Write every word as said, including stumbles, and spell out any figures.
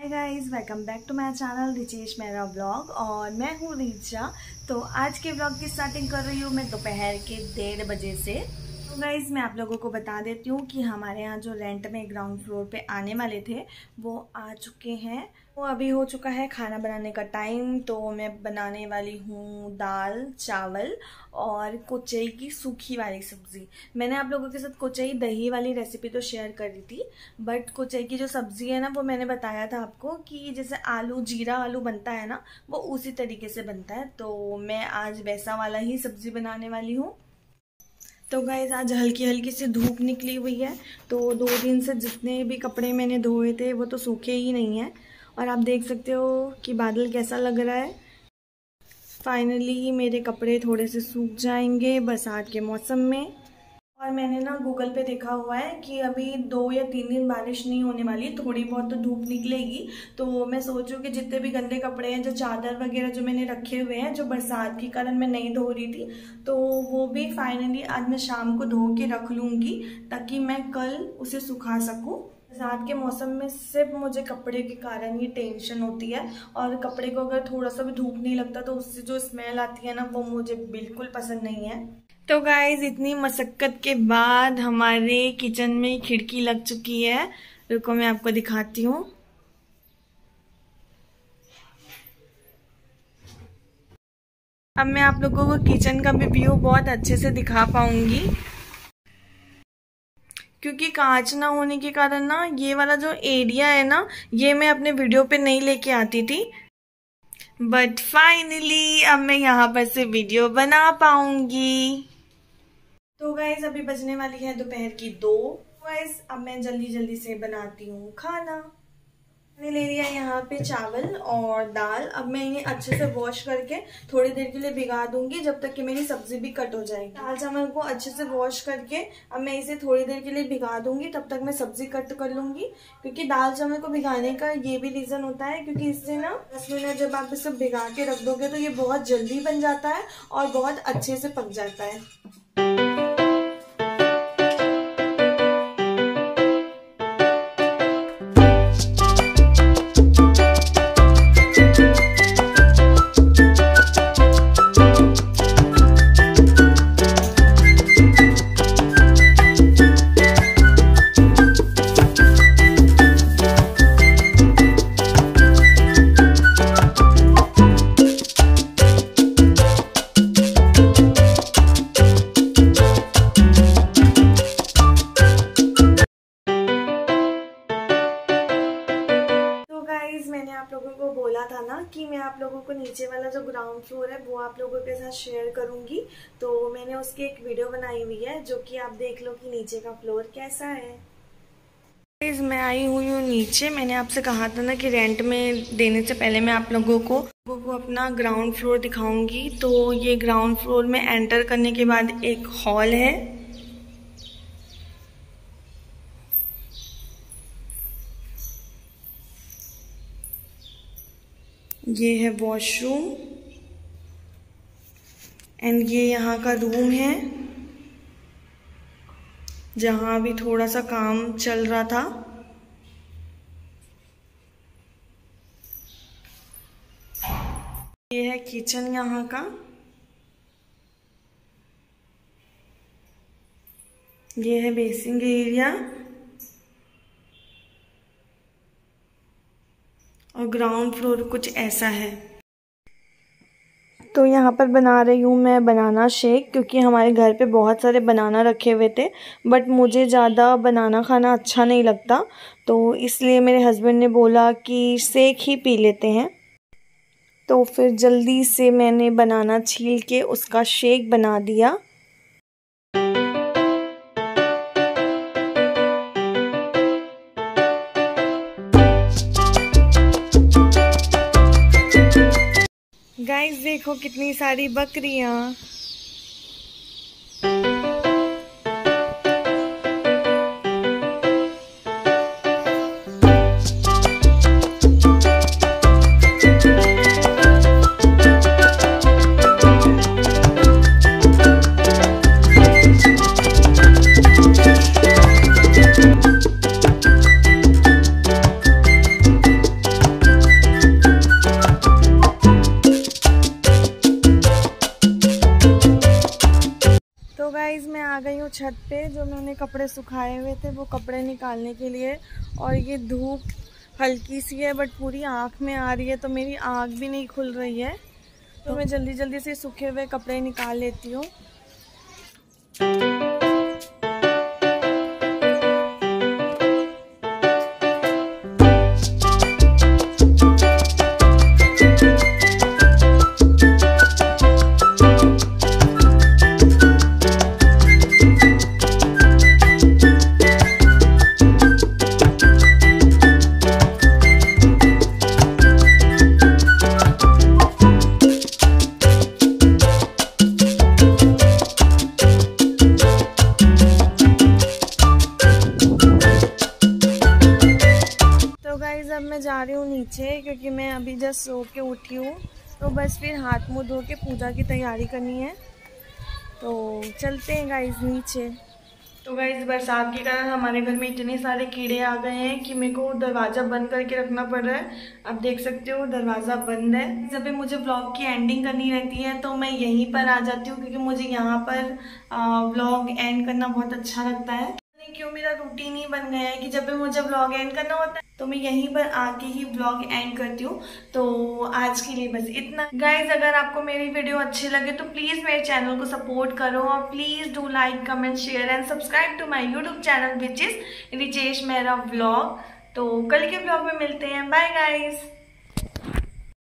Hi guys, welcome back to my channel Richesh मेरा blog. और मैं हूँ रीचा। तो आज के ब्लॉग की स्टार्टिंग कर रही हूँ मैं दोपहर के डेढ़ बजे से। तो गाइस मैं आप लोगों को बता देती हूँ कि हमारे यहाँ जो रेंट में ग्राउंड फ्लोर पे आने वाले थे वो आ चुके हैं। वो अभी हो चुका है खाना बनाने का टाइम। तो मैं बनाने वाली हूँ दाल चावल और कोचई की सूखी वाली सब्ज़ी। मैंने आप लोगों के साथ कोचई दही वाली रेसिपी तो शेयर कर दी थी, बट कोचई की जो सब्ज़ी है ना वो मैंने बताया था आपको कि जैसे आलू जीरा आलू बनता है ना वो उसी तरीके से बनता है। तो मैं आज वैसा वाला ही सब्ज़ी बनाने वाली हूँ। तो गाइस आज हल्की हल्की सी धूप निकली हुई है। तो दो दिन से जितने भी कपड़े मैंने धोए थे वो तो सूखे ही नहीं हैं। और आप देख सकते हो कि बादल कैसा लग रहा है। फाइनली मेरे कपड़े थोड़े से सूख जाएंगे बरसात के मौसम में। और मैंने ना गूगल पे देखा हुआ है कि अभी दो या तीन दिन बारिश नहीं होने वाली, थोड़ी बहुत तो धूप निकलेगी। तो मैं सोच रही हूँ कि जितने भी गंदे कपड़े हैं, जो चादर वगैरह जो मैंने रखे हुए हैं, जो बरसात के कारण मैं नहीं धो रही थी, तो वो भी फाइनली आज मैं शाम को धो के रख लूँगी ताकि मैं कल उसे सुखा सकूँ। बरसात के मौसम में सिर्फ मुझे कपड़े के कारण ही टेंशन होती है। और कपड़े को अगर थोड़ा सा भी धूप नहीं लगता तो उससे जो स्मेल आती है ना वो मुझे बिल्कुल पसंद नहीं है। तो गाइज इतनी मशक्कत के बाद हमारे किचन में खिड़की लग चुकी है। रुको मैं आपको दिखाती हूँ। अब मैं आप लोगों को किचन का भी व्यू बहुत अच्छे से दिखा पाऊंगी, क्योंकि कांच ना होने के कारण ना ये वाला जो एरिया है ना ये मैं अपने वीडियो पे नहीं लेके आती थी, बट फाइनली अब मैं यहाँ पर से वीडियो बना पाऊंगी। तो गाइज अभी बजने वाली है दोपहर की दो। गाइज अब मैं जल्दी जल्दी से बनाती हूँ खाना। मैंने ले लिया यहाँ पे चावल और दाल। अब मैं इन्हें अच्छे से वॉश करके थोड़ी देर के लिए भिगा दूंगी जब तक कि मेरी सब्जी भी कट हो जाएगी। दाल चावल को अच्छे से वॉश करके अब मैं इसे थोड़ी देर के लिए भिगा दूंगी, तब तक मैं सब्जी कट कर लूंगी। क्योंकि दाल चावल को भिगाने का ये भी रीजन होता है क्योंकि इससे ना दस मिनट जब आप इसे भिगा के रख दोगे तो ये बहुत जल्दी बन जाता है और बहुत अच्छे से पक जाता है। मैंने आप लोगों को बोला था ना कि मैं आप लोगों को नीचे वाला जो ग्राउंड फ्लोर है वो आप लोगों के साथ शेयर करूंगी। तो मैंने उसकी एक वीडियो बनाई हुई है जो कि आप देख लो कि नीचे का फ्लोर कैसा है। मैं आई हुई हूँ नीचे। मैंने आपसे कहा था ना कि रेंट में देने से पहले मैं आप लोगों को लोगों को अपना ग्राउंड फ्लोर दिखाऊंगी। तो ये ग्राउंड फ्लोर में एंटर करने के बाद एक हॉल है। ये है वॉशरूम एंड ये यहाँ का रूम है जहाँ अभी थोड़ा सा काम चल रहा था। ये है किचन यहाँ का। ये है बेसिंग एरिया और ग्राउंड फ्लोर कुछ ऐसा है। तो यहाँ पर बना रही हूँ मैं बनाना शेक, क्योंकि हमारे घर पे बहुत सारे बनाना रखे हुए थे बट मुझे ज़्यादा बनाना खाना अच्छा नहीं लगता। तो इसलिए मेरे हस्बैंड ने बोला कि शेक ही पी लेते हैं। तो फिर जल्दी से मैंने बनाना छील के उसका शेक बना दिया। गाइस देखो कितनी सारी बकरियां। छत पे जो मैंने कपड़े सुखाए हुए थे वो कपड़े निकालने के लिए, और ये धूप हल्की सी है बट पूरी आँख में आ रही है तो मेरी आँख भी नहीं खुल रही है, तो मैं जल्दी जल्दी से सूखे हुए कपड़े निकाल लेती हूँ। अब मैं जा रही हूँ नीचे क्योंकि मैं अभी जस्ट सो के उठी हूँ, तो बस फिर हाथ मुँह धो के पूजा की तैयारी करनी है। तो चलते हैं गाइस नीचे। तो गाइस बरसात के कारण हमारे घर में इतने सारे कीड़े आ गए हैं कि मेरे को दरवाज़ा बंद करके रखना पड़ रहा है। आप देख सकते हो दरवाज़ा बंद है। जब भी मुझे व्लॉग की एंडिंग करनी रहती है तो मैं यहीं पर आ जाती हूँ क्योंकि मुझे यहाँ पर व्लॉग एंड करना बहुत अच्छा लगता है। क्यों मेरा रूटीन ही बन गया है कि जब भी मुझे व्लॉग एंड करना होता है तो मैं यहीं पर आके ही व्लॉग एंड करती हूँ। तो आज के लिए बस इतना गाइज। अगर आपको मेरी वीडियो अच्छी लगे तो प्लीज मेरे चैनल को सपोर्ट करो और please do like comment share and subscribe to my YouTube channel which is Richesh Mehra vlog. तो कल के व्लॉग में मिलते हैं। Bye guys.